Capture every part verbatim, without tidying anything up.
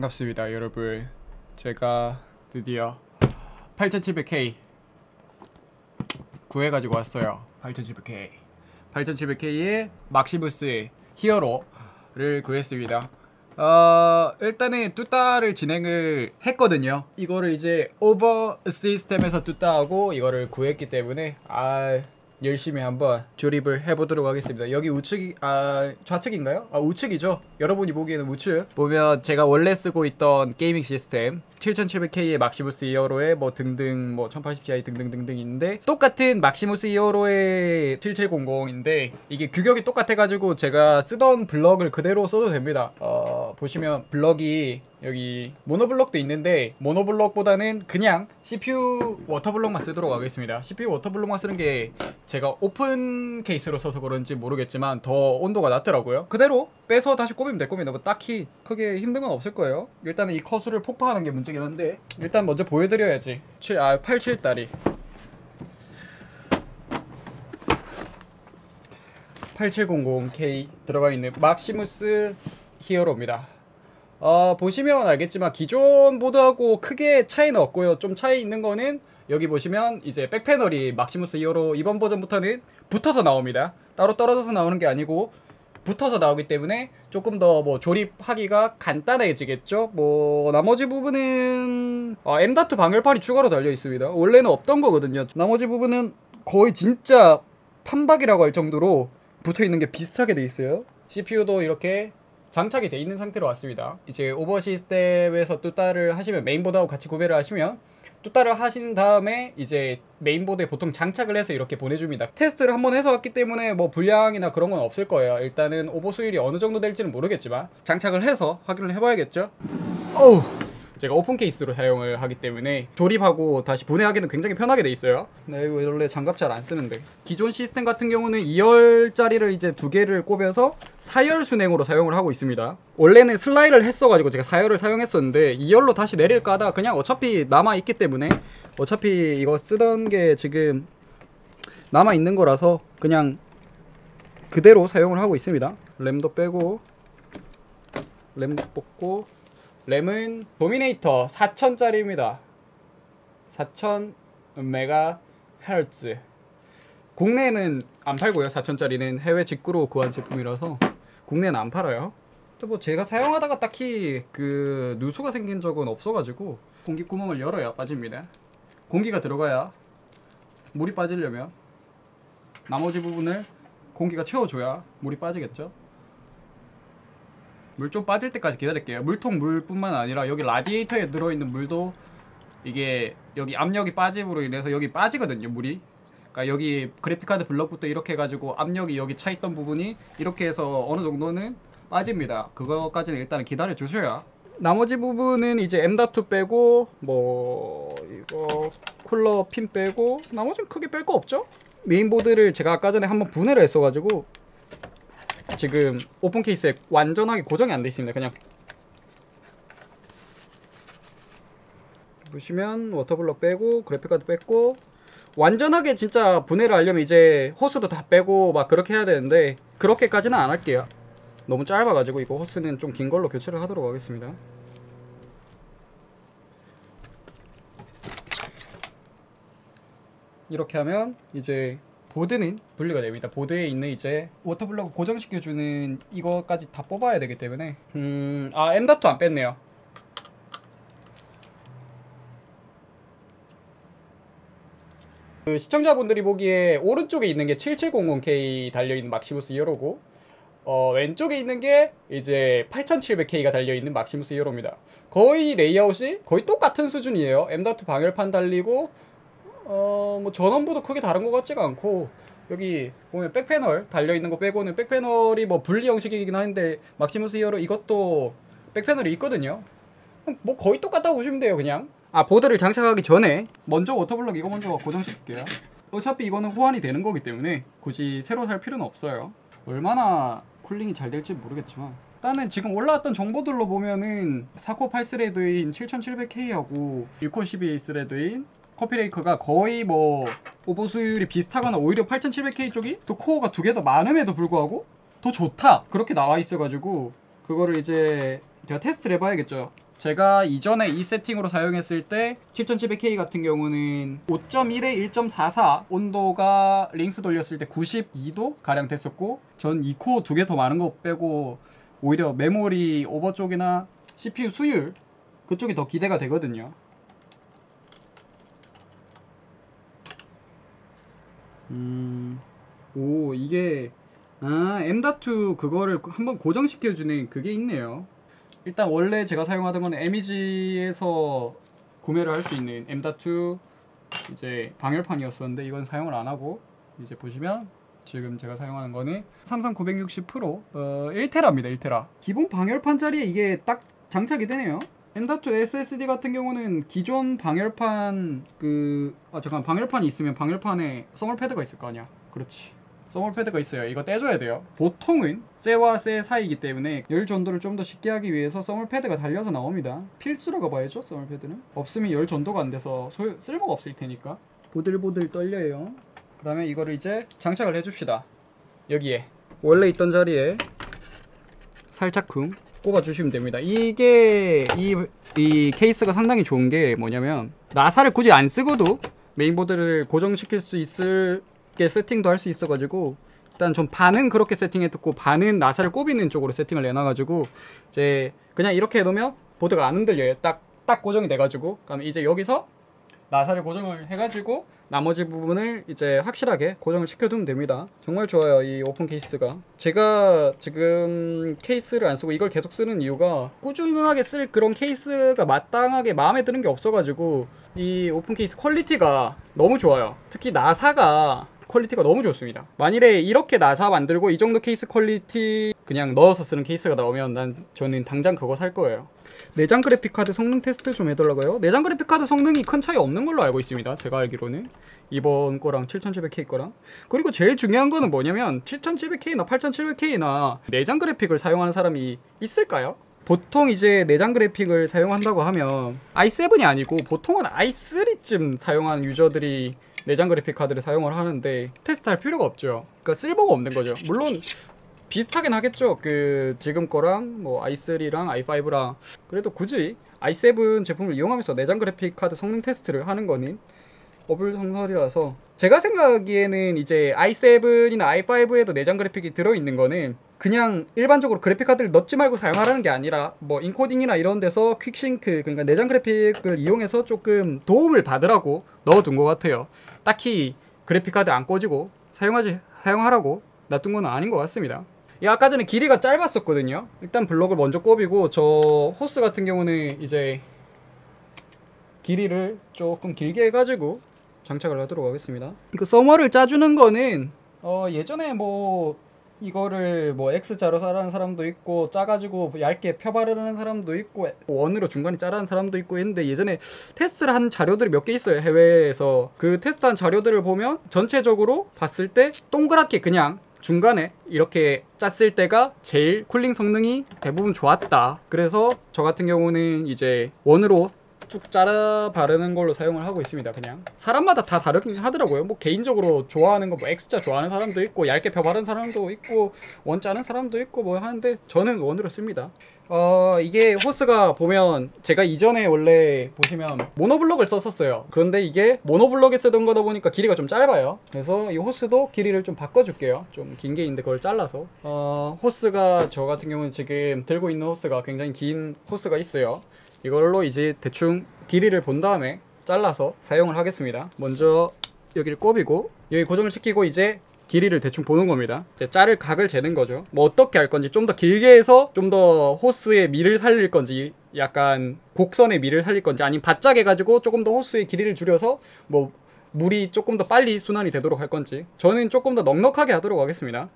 반갑습니다 여러분. 제가 드디어 팔천칠백 케이 구해가지고 왔어요. 팔천칠백 케이 팔천칠백 케이의 막시무스 히어로를 구했습니다. 어, 일단은 뚜따를 진행을 했거든요. 이거를 이제 오버 시스템에서 뚜따하고 이거를 구했기 때문에 아 열심히 한번 조립을 해보도록 하겠습니다. 여기 우측이 아 좌측인가요? 아 우측이죠. 여러분이 보기에는 우측 보면 제가 원래 쓰고 있던 게이밍 시스템 칠천칠백 케이의 막시무스 히어로의 뭐 등등 뭐 천팔십 티아이 등등등등 있는데 똑같은 막시무스 히어로의 칠칠공공인데 이게 규격이 똑같아가지고 제가 쓰던 블럭을 그대로 써도 됩니다. 어 보시면 블럭이 여기 모노블럭도 있는데 모노블럭보다는 그냥 씨피유 워터블럭만 쓰도록 하겠습니다. 씨피유 워터블럭만 쓰는 게 제가 오픈 케이스로 써서 그런지 모르겠지만 더 온도가 낮더라고요. 그대로 빼서 다시 꼽으면 될 겁니다. 뭐 딱히 크게 힘든 건 없을 거예요. 일단은 이 커수를 폭파하는 게 문제긴 한데 일단 먼저 보여드려야지. 아 팔십칠 다리 팔칠공공 케이 들어가 있는 막시무스 히어로입니다. 어 보시면 알겠지만 기존 보드하고 크게 차이는 없고요. 좀 차이 있는 거는 여기 보시면 이제 백패널이 막시무스 히어로 이번 버전부터는 붙어서 나옵니다. 따로 떨어져서 나오는 게 아니고 붙어서 나오기 때문에 조금 더 뭐 조립하기가 간단해지겠죠. 뭐 나머지 부분은 아, 엠 닷 방열판이 추가로 달려 있습니다. 원래는 없던 거거든요. 나머지 부분은 거의 진짜 판박이라고 할 정도로 붙어 있는 게 비슷하게 돼 있어요. 씨피유도 이렇게 장착이 돼 있는 상태로 왔습니다. 이제 오버 시스템에서 뚜따를 하시면 메인보드하고 같이 구매를 하시면 뚜따를 하신 다음에 이제 메인보드에 보통 장착을 해서 이렇게 보내줍니다. 테스트를 한번 해서 왔기 때문에 뭐 불량이나 그런 건 없을 거예요. 일단은 오버 수율이 어느 정도 될지는 모르겠지만 장착을 해서 확인을 해봐야겠죠. 어우, 제가 오픈 케이스로 사용을 하기 때문에 조립하고 다시 분해하기는 굉장히 편하게 돼 있어요. 네, 이거 원래 장갑 잘 안 쓰는데 기존 시스템 같은 경우는 이 열짜리를 이제 두 개를 꼽아서 사 열 순행으로 사용을 하고 있습니다. 원래는 슬라이드를 했어가지고 제가 사 열을 사용했었는데 이 열로 다시 내릴까 하다 그냥 어차피 남아있기 때문에 어차피 이거 쓰던 게 지금 남아있는 거라서 그냥 그대로 사용을 하고 있습니다. 램도 빼고 램도 뽑고 램은 도미네이터 사천 짜리입니다. 사천 메가헤르츠. 국내에는 안 팔고요. 사천 짜리는 해외 직구로 구한 제품이라서 국내는 안 팔아요. 또 뭐 제가 사용하다가 딱히 그 누수가 생긴 적은 없어가지고 공기 구멍을 열어야 빠집니다. 공기가 들어가야 물이 빠지려면 나머지 부분을 공기가 채워줘야 물이 빠지겠죠. 물 좀 빠질 때까지 기다릴게요. 물통 물뿐만 아니라 여기 라디에이터에 들어있는 물도 이게 여기 압력이 빠짐으로 인해서 여기 빠지거든요, 물이. 그러니까 여기 그래픽카드 블럭부터 이렇게 해가지고 압력이 여기 차있던 부분이 이렇게 해서 어느 정도는 빠집니다. 그거까지는 일단 기다려 주셔야. 나머지 부분은 이제 엠 닷 투 빼고 뭐 이거 쿨러 핀 빼고 나머지는 크게 뺄 거 없죠? 메인보드를 제가 아까 전에 한번 분해를 했어가지고 지금 오픈 케이스에 완전하게 고정이 안 돼 있습니다. 그냥 보시면 워터블럭 빼고 그래픽카드 뺐고 완전하게 진짜 분해를 하려면 이제 호스도 다 빼고 막 그렇게 해야 되는데 그렇게까지는 안 할게요. 너무 짧아가지고 이거 호스는 좀 긴 걸로 교체를 하도록 하겠습니다. 이렇게 하면 이제 보드는 분리가 됩니다. 보드에 있는 이제 워터블럭을 고정시켜주는 이거까지 다 뽑아야 되기 때문에 음... 아 엠 닷 투 안 뺐네요. 그 시청자분들이 보기에 오른쪽에 있는 게 칠칠공공 케이 달려있는 막시무스 히어로고 어 왼쪽에 있는 게 이제 팔천칠백 케이가 달려있는 막시무스 히어로입니다. 거의 레이아웃이 거의 똑같은 수준이에요. 엠 닷 투 방열판 달리고 어 뭐 전원부도 크게 다른 것 같지가 않고 여기 보면 백패널 달려있는 거 빼고는 백패널이 뭐 분리 형식이긴 한데 막시무스 히어로 이것도 백패널이 있거든요. 뭐 거의 똑같다고 보시면 돼요. 그냥 아 보드를 장착하기 전에 먼저 워터블럭 이거 먼저 고정시킬게요. 어차피 이거는 호환이 되는 거기 때문에 굳이 새로 살 필요는 없어요. 얼마나 쿨링이 잘 될지 모르겠지만 일단은 지금 올라왔던 정보들로 보면은 사 코어 팔 스레드인 칠천칠백 케이하고 육 코어 십이 스레드인 커피레이커가 거의 뭐 오버 수율이 비슷하거나 오히려 팔천칠백 케이 쪽이 또 코어가 두 개 더 많음에도 불구하고 더 좋다 그렇게 나와 있어가지고 그거를 이제 제가 테스트를 해봐야겠죠. 제가 이전에 이 세팅으로 사용했을 때 칠천칠백 케이 같은 경우는 오 점 일에 일 점 사사 온도가 링스 돌렸을 때 구십이 도 가량 됐었고, 전 이 코어 두 개 더 많은 거 빼고 오히려 메모리 오버 쪽이나 씨피유 수율 그쪽이 더 기대가 되거든요. 음, 오 이게 아 엠 닷 투 그거를 한번 고정시켜주는 그게 있네요. 일단 원래 제가 사용하던 건 에미지에서 구매를 할 수 있는 엠 닷 투 이제 방열판이었었는데 이건 사용을 안 하고, 이제 보시면 지금 제가 사용하는 거는 삼성 구백육십 프로 어, 일 테라입니다. 일 테라. 기본 방열판 자리에 이게 딱 장착이 되네요. 엠 닷 투 에스 에스 디 같은 경우는 기존 방열판 그 아 잠깐 방열판이 있으면 방열판에 서멀 패드가 있을 거 아니야. 그렇지. 서멀 패드가 있어요. 이거 떼줘야 돼요. 보통은 쇠와 쇠 사이이기 때문에 열 전도를 좀 더 쉽게 하기 위해서 서멀 패드가 달려서 나옵니다. 필수라고 봐야죠. 서멀 패드는 없으면 열 전도가 안 돼서 소요, 쓸모가 없을 테니까. 보들보들 떨려요. 그러면 이거를 이제 장착을 해줍시다. 여기에 원래 있던 자리에 살짝쿵 꼽아주시면 됩니다. 이게 이, 이 케이스가 상당히 좋은 게 뭐냐면 나사를 굳이 안 쓰고도 메인보드를 고정시킬 수 있을 게 세팅도 할 수 있어가지고, 일단 전 반은 그렇게 세팅해뒀고 반은 나사를 꼽이는 쪽으로 세팅을 내놔가지고 이제 그냥 이렇게 해놓으면 보드가 안 흔들려요. 딱, 딱 고정이 돼가지고. 그럼 이제 여기서 나사를 고정을 해가지고 나머지 부분을 이제 확실하게 고정을 시켜두면 됩니다. 정말 좋아요, 이 오픈 케이스가. 제가 지금 케이스를 안 쓰고 이걸 계속 쓰는 이유가 꾸준하게 쓸 그런 케이스가 마땅하게 마음에 드는 게 없어가지고 이 오픈 케이스 퀄리티가 너무 좋아요. 특히 나사가 퀄리티가 너무 좋습니다. 만일에 이렇게 나사 만들고 이 정도 케이스 퀄리티 그냥 넣어서 쓰는 케이스가 나오면 난 저는 당장 그거 살 거예요. 내장 그래픽카드 성능 테스트 좀 해달라고요? 내장 그래픽카드 성능이 큰 차이 없는 걸로 알고 있습니다. 제가 알기로는 이번 거랑 칠천칠백 케이 거랑. 그리고 제일 중요한 거는 뭐냐면 칠천칠백 케이나 팔천칠백 케이나 내장 그래픽을 사용하는 사람이 있을까요? 보통 이제 내장 그래픽을 사용한다고 하면 아이 세븐이 아니고 보통은 아이 쓰리쯤 사용하는 유저들이 내장 그래픽 카드를 사용을 하는데 테스트할 필요가 없죠. 그러니까 쓸모가 없는 거죠. 물론 비슷하긴 하겠죠. 그 지금 거랑 뭐 아이 쓰리랑 아이 파이브랑. 그래도 굳이 아이 세븐 제품을 이용하면서 내장 그래픽 카드 성능 테스트를 하는 거는 어불성설이라서, 제가 생각하기에는 이제 아이 세븐이나 아이 파이브에도 내장 그래픽이 들어있는 거는 그냥 일반적으로 그래픽 카드를 넣지 말고 사용하라는 게 아니라 뭐 인코딩이나 이런 데서 퀵싱크, 그러니까 내장 그래픽을 이용해서 조금 도움을 받으라고 넣어둔 것 같아요. 딱히 그래픽 카드 안 꽂이고 사용하지 사용하라고 놔둔 건 아닌 것 같습니다. 이 아까 전에 길이가 짧았었거든요. 일단 블럭을 먼저 꼽이고, 저 호스 같은 경우는 이제 길이를 조금 길게 해가지고 장착을 하도록 하겠습니다. 이거 서머를 짜주는 거는 어 예전에 뭐 이거를 뭐 X자로 자르는 사람도 있고 짜가지고 얇게 펴바르는 사람도 있고 원으로 중간에 자르는 사람도 있고 했는데, 예전에 테스트를 한 자료들이 몇 개 있어요. 해외에서. 그 테스트한 자료들을 보면 전체적으로 봤을 때 동그랗게 그냥 중간에 이렇게 짰을 때가 제일 쿨링 성능이 대부분 좋았다. 그래서 저 같은 경우는 이제 원으로 쭉 짜라 바르는 걸로 사용을 하고 있습니다. 그냥 사람마다 다 다르긴 하더라고요. 뭐 개인적으로 좋아하는 거 뭐 X자 좋아하는 사람도 있고 얇게 펴 바르는 사람도 있고 원 짜는 사람도 있고 뭐 하는데 저는 원으로 씁니다. 어 이게 호스가 보면 제가 이전에 원래 보시면 모노블럭을 썼었어요. 그런데 이게 모노블럭에 쓰던 거다 보니까 길이가 좀 짧아요. 그래서 이 호스도 길이를 좀 바꿔줄게요. 좀 긴 게 있는데 그걸 잘라서. 어 호스가 저 같은 경우는 지금 들고 있는 호스가 굉장히 긴 호스가 있어요. 이걸로 이제 대충 길이를 본 다음에 잘라서 사용을 하겠습니다. 먼저 여기를 꼽이고 여기 고정을 시키고 이제 길이를 대충 보는 겁니다. 이제 자를 각을 재는 거죠. 뭐 어떻게 할 건지, 좀 더 길게 해서 좀 더 호스의 미를 살릴 건지, 약간 곡선의 미를 살릴 건지, 아니면 바짝 해가지고 조금 더 호스의 길이를 줄여서 뭐 물이 조금 더 빨리 순환이 되도록 할 건지. 저는 조금 더 넉넉하게 하도록 하겠습니다.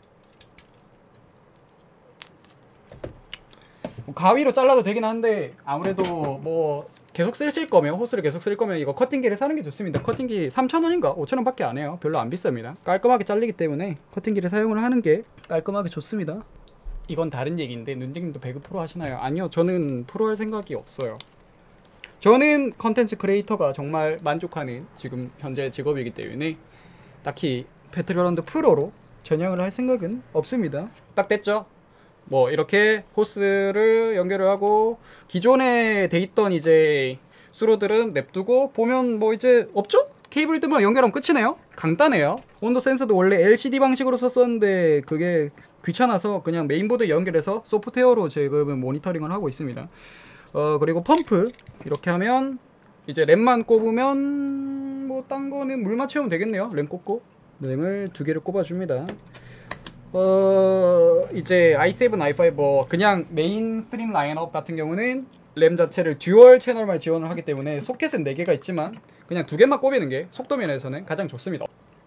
가위로 잘라도 되긴 한데 아무래도 뭐 계속 쓰실 거면, 호스를 계속 쓸 거면 이거 커팅기를 사는 게 좋습니다. 커팅기 삼천 원인가 오천 원 밖에 안 해요. 별로 안 비쌉니다. 깔끔하게 잘리기 때문에 커팅기를 사용을 하는 게 깔끔하게 좋습니다. 이건 다른 얘기인데 눈쟁님도 배그 프로 하시나요? 아니요, 저는 프로 할 생각이 없어요. 저는 컨텐츠 크리에이터가 정말 만족하는 지금 현재 직업이기 때문에 딱히 배틀그라운드 프로로 전향을 할 생각은 없습니다. 딱 됐죠? 뭐 이렇게 호스를 연결을 하고 기존에 돼 있던 이제 수로들은 냅두고 보면 뭐 이제 없죠? 케이블들만 연결하면 끝이네요. 간단해요. 온도 센서도 원래 엘시디 방식으로 썼었는데 그게 귀찮아서 그냥 메인보드 연결해서 소프트웨어로 지금 모니터링을 하고 있습니다. 어 그리고 펌프 이렇게 하면 이제 램만 꼽으면 뭐 딴 거는 물만 채우면 되겠네요. 램 꼽고 램을 두 개를 꼽아줍니다. 어 이제 아이 세븐, 아이 파이브 뭐 그냥 메인스트림 라인업 같은 경우는 램 자체를 듀얼 채널만 지원을 하기 때문에 소켓은 네 개가 있지만 그냥 두 개만 꼽이는 게 속도 면에서는 가장 좋습니다.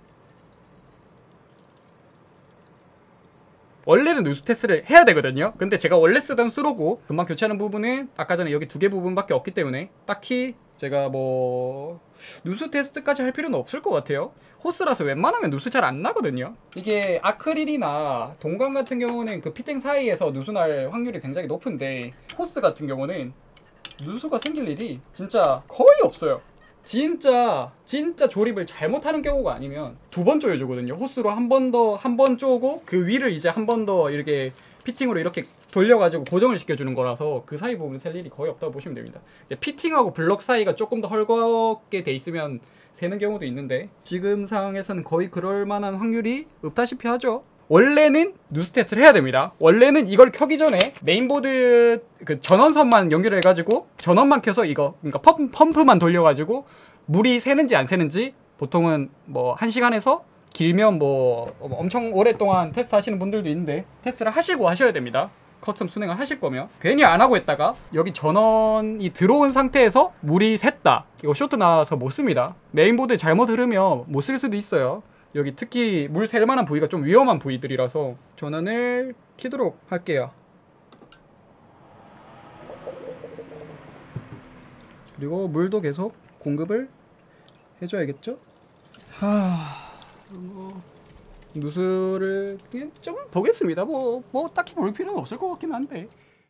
원래는 누수 테스트를 해야 되거든요. 근데 제가 원래 쓰던 수로고 금방 교체하는 부분은 아까 전에 여기 두 개 부분밖에 없기 때문에 딱히 제가 뭐 누수 테스트까지 할 필요는 없을 것 같아요. 호스라서 웬만하면 누수 잘 안 나거든요. 이게 아크릴이나 동광 같은 경우는 그 피팅 사이에서 누수 날 확률이 굉장히 높은데 호스 같은 경우는 누수가 생길 일이 진짜 거의 없어요. 진짜 진짜 조립을 잘못하는 경우가 아니면 두 번 조여주거든요. 호스로 한 번 더 한 번 쪼고 그 위를 이제 한 번 더 이렇게 피팅으로 이렇게 돌려가지고 고정을 시켜주는 거라서 그 사이 부분 셀 일이 거의 없다고 보시면 됩니다. 이제 피팅하고 블럭 사이가 조금 더 헐겁게 돼 있으면 새는 경우도 있는데 지금 상황에서는 거의 그럴 만한 확률이 없다시피 하죠. 원래는 누수 테스트를 해야 됩니다. 원래는 이걸 켜기 전에 메인보드 그 전원선만 연결해가지고 전원만 켜서 이거 그러니까 펌, 펌프만 돌려가지고 물이 새는지 안 새는지 보통은 뭐 한 시간에서 길면 뭐 엄청 오랫동안 테스트 하시는 분들도 있는데 테스트를 하시고 하셔야 됩니다. 커스텀 순행을 하실 거면 괜히 안 하고 했다가 여기 전원이 들어온 상태에서 물이 샜다 이거 쇼트 나와서 못 씁니다. 메인보드 잘못 흐르면 못 쓸 수도 있어요. 여기 특히 물 셀 만한 부위가 좀 위험한 부위들이라서 전원을 켜도록 할게요. 그리고 물도 계속 공급을 해줘야겠죠? 하... 뭐... 누수를 그냥 좀 보겠습니다. 뭐, 뭐 딱히 볼 필요는 없을 것 같긴 한데